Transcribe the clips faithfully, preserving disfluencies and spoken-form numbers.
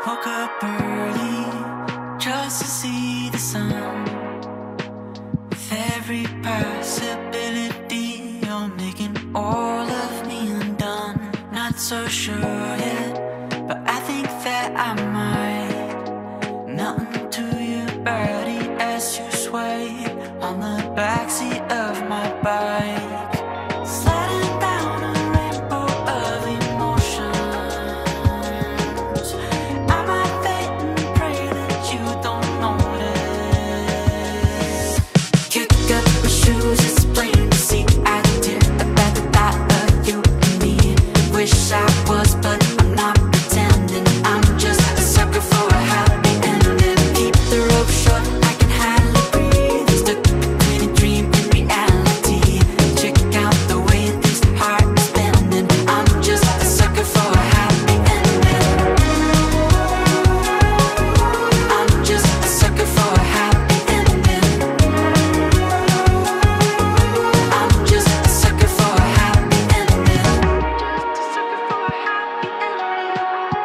Woke up early just to see the sun. With every possibility of making all of me undone. Not so sure yet, but I think that I might. Nothing to your body as you sway on the backseat of my bike. Sliding down a rainbow of emotions. I might faint and pray that you don't notice. Kick up my shoes, it's plain to see I did about the thought of you and me. Wish I was, but I'm not pretending. I'm just a sucker for a happy ending. Keep the rope short, I can hardly breathe. Stuck between a dream and reality. Check out the way this heart is bending. I'm just a sucker for a happy ending. I'm just a sucker for a happy ending. I'm just a sucker for a happy ending. Just a sucker for a happy ending.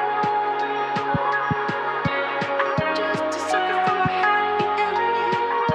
Just a sucker for a happy ending.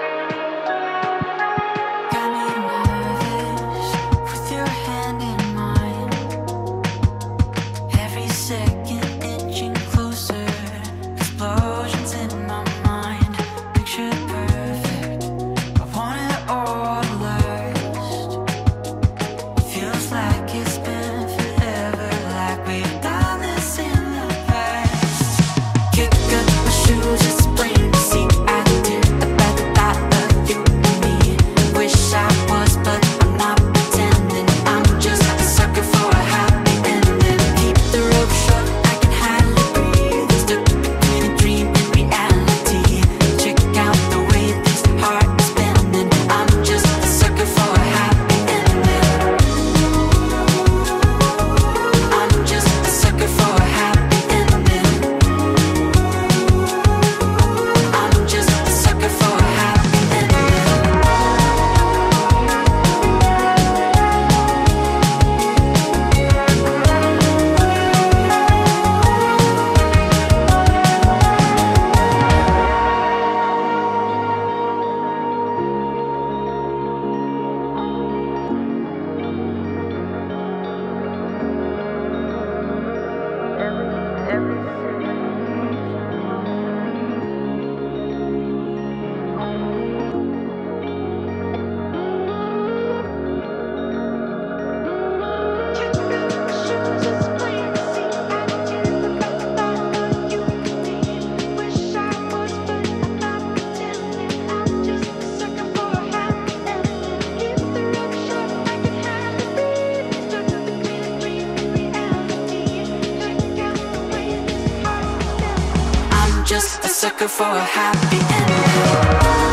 Got me nervous with your hand in mine. Every second inching closer. Explosions in my mind. Picture perfect. I want it all to last. Feels like it's been forever. Like we've done this in the past. Kick up my shoes, it's plain to see I did about the thought of you and me. Wish I was, but I'm not pretending. I'm just a sucker for a happy ending. Keep the rope short, I can hardly breathe. Stuck between a dream and reality. Check out the way this heart is bending. I'm just a sucker for a happy ending. I'm just a sucker for a happy ending. I'm just a sucker for a happy ending. I'm just a sucker for a happy ending.